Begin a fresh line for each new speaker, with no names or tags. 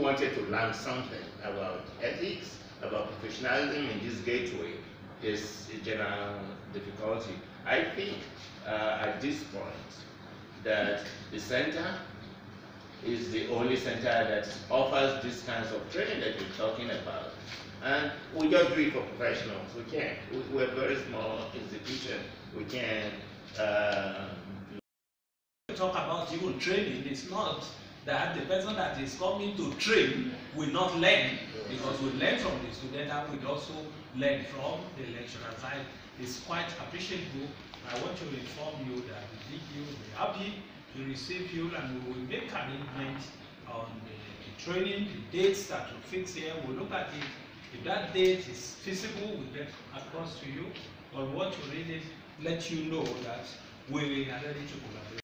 wanted to learn something about ethics, about professionalism in this gateway, there's a general difficulty. I think at this point that the center is the only center that offers these kinds of training that you're talking about. And we just do it for professionals. We can't. We're a very small institution. We can't.
Talk about even training. It's not that the person that is coming to train will not learn, because we learn from the student and we also learn from the lecturer side. It's quite appreciable. I want to inform you that the DQ will be happy to receive you, and we will make arrangements on the training, the dates that we fix here. We'll look at it. If that date is feasible, we'll get across to you. But what we really let you know that we are ready to collaborate.